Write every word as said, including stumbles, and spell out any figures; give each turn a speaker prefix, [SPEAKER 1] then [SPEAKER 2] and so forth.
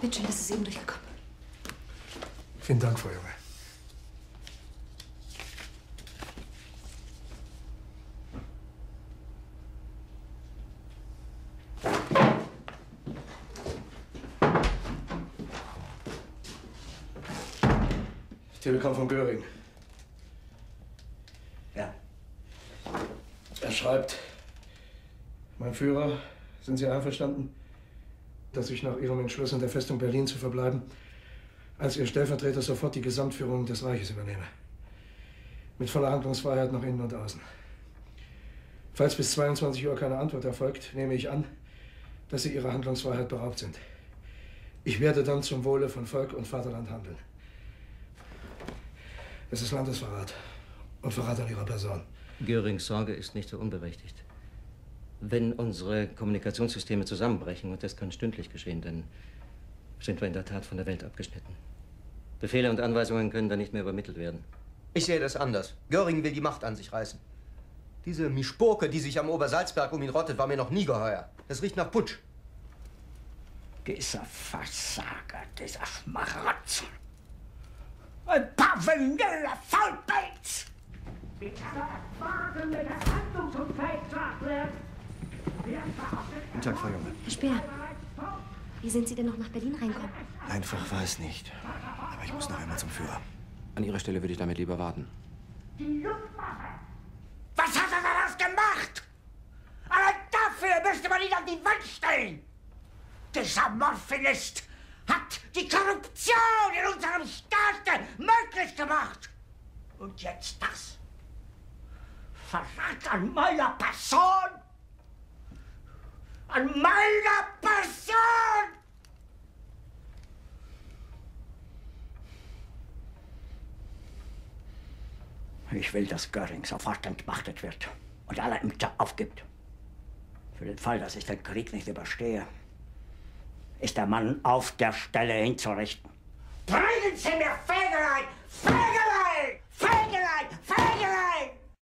[SPEAKER 1] Wird schön, dass es eben durchgekommen.
[SPEAKER 2] Vielen Dank, Frau Junge. Telegramm von Göring.
[SPEAKER 3] Ja.
[SPEAKER 2] Er schreibt, mein Führer, sind Sie einverstanden, dass ich nach Ihrem Entschluss, in der Festung Berlin zu verbleiben, als Ihr Stellvertreter sofort die Gesamtführung des Reiches übernehme. Mit voller Handlungsfreiheit nach innen und außen. Falls bis zweiundzwanzig Uhr keine Antwort erfolgt, nehme ich an, dass Sie Ihrer Handlungsfreiheit beraubt sind. Ich werde dann zum Wohle von Volk und Vaterland handeln. Es ist Landesverrat und Verrat an Ihrer Person.
[SPEAKER 4] Görings Sorge ist nicht so unberechtigt. Wenn unsere Kommunikationssysteme zusammenbrechen, und das kann stündlich geschehen, dann sind wir in der Tat von der Welt abgeschnitten. Befehle und Anweisungen können dann nicht mehr übermittelt werden.
[SPEAKER 3] Ich sehe das anders. Göring will die Macht an sich reißen. Diese Mischpurke, die sich am Obersalzberg um ihn rottet, war mir noch nie geheuer. Das riecht nach Putsch.
[SPEAKER 5] Dieser Versager, dieser Schmarotzer. Ein paar vanille Faulpelz! Ich kann warten, wenn das handlungsunfähig wird.
[SPEAKER 6] Guten Tag, Frau Junge.
[SPEAKER 1] Herr Speer, wie sind Sie denn noch nach Berlin reinkommen?
[SPEAKER 6] Einfach war es nicht. Aber ich muss noch einmal zum Führer. An Ihrer Stelle würde ich damit lieber warten.
[SPEAKER 5] Die Luftwaffe! Was hat er daraus gemacht? Aber dafür müsste man ihn an die Wand stellen! Dieser Morphinist hat die Korruption in unserem Staat möglich gemacht. Und jetzt das. Verrat an meiner Person! An meiner Person! Ich will, dass Göring sofort entmachtet wird und alle Ämter aufgibt. Für den Fall, dass ich den Krieg nicht überstehe, ist der Mann auf der Stelle hinzurichten. Bringen Sie mir Fäden ein! Fäden!